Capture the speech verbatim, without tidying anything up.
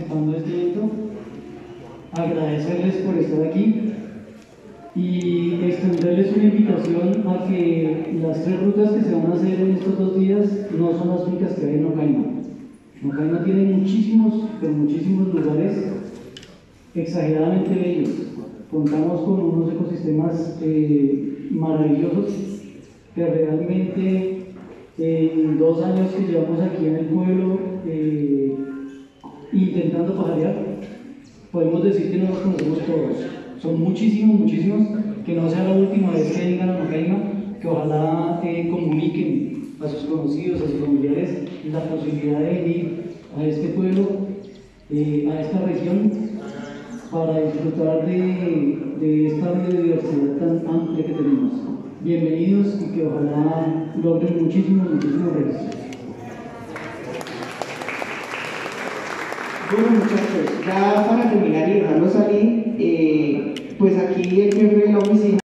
participando de este evento, agradecerles por estar aquí y extenderles una invitación a que las tres rutas que se van a hacer en estos dos días no son las únicas que hay en Nocaima. Nocaima tiene muchísimos, pero muchísimos lugares exageradamente bellos. Contamos con unos ecosistemas eh, maravillosos que realmente en dos años que llevamos aquí en el pueblo eh, intentando pajarear, podemos decir que no nos conocemos todos. Son muchísimos, muchísimos, que no sea la última vez que vengan a Nocaima, que ojalá eh, comuniquen a sus conocidos, a sus familiares, la posibilidad de venir a este pueblo, eh, a esta región, para disfrutar de, de esta biodiversidad tan amplia que tenemos. Bienvenidos y que ojalá logren muchísimos, muchísimos registros. Bueno, muchachos, ya para terminar y dejarlo salir, eh, pues aquí el jefe de la oficina